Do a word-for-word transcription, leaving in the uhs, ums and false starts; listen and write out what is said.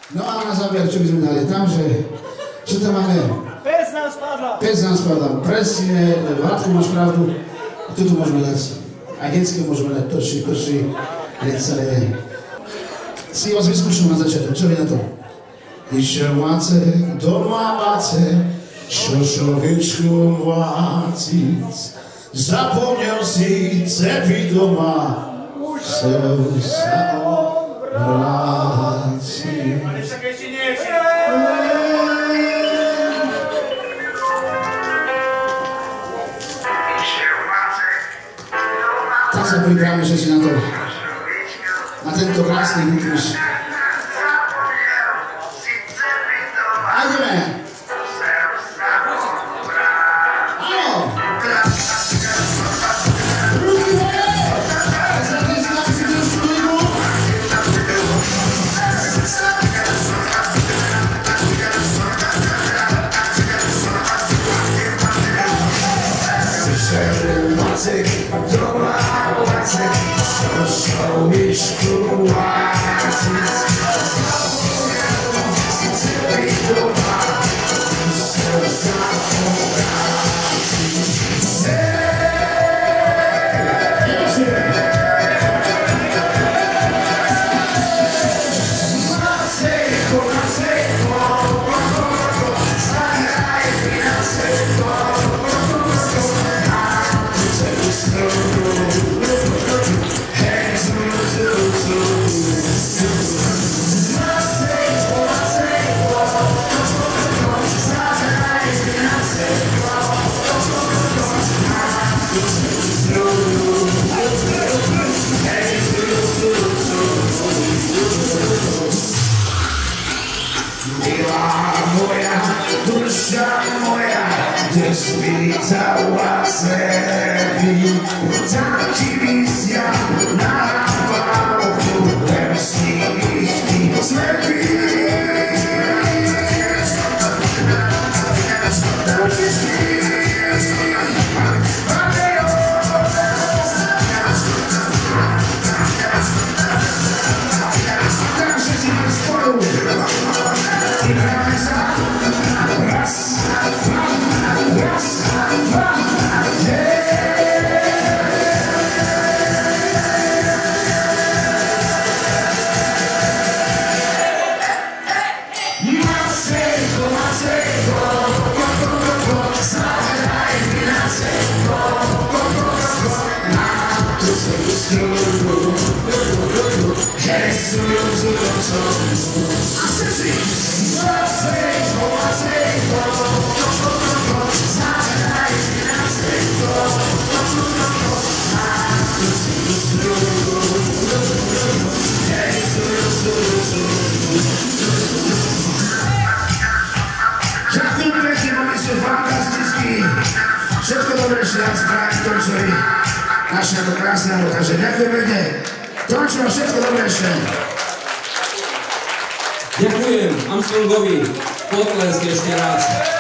No a na záver, čo by sme dali tam, že... Čo tam máme? Pec nám spadla. Pec nám spadla, presne, Vládku máš pravdu. Tuto môžeme dať. Aj detské môžeme dať, prší, prší, hneď celé. Si vás vyskúšam na začiatok, čo vy na to? Išiel Macek do Mamace, šošovičku vlácic, zapomnel si cepy doma, chcel sa obráciť. Tak sa pripravíme, že si na to, na tento krásny rytmus. A ideme. Áno. Ruky hore. Zatleskám si trošku ligu. Vyšiel Macek doma, Macek šošovičku vlácic, zapomnel si celý doma, musel sa obráciť. Maceko, Maceko, zahraj mi na seko, na tú celú strunu, hej, zru, zru, zru. Maceko, Maceko, zahraj mi na seko, na tú celú strunu, hej, zru, zru, zru. Milá moja, duša moja, kde svítala zemi, tam ti vysia na válku, len sníh ty slepý. Takže si spolu vyhráme sa. Raz, dva, raz, dva, Maceko, Maceko, zahraj mi na seko, na tú celú strunu, hej, zru, zru, zru. A všetci! Maceko, Maceko, zahraj mi na seko, na tú celú strunu, hej, zru, zru, zru. Ďakujem pekne, boli ste fantastickí. Všetko dobré ešte raz prajem Tončovi, našemu krásnemu, takže ďakujem pekne. Tončo, všetko dobré ešte. Ďakujem Armstrongovi, potlesk ešte raz.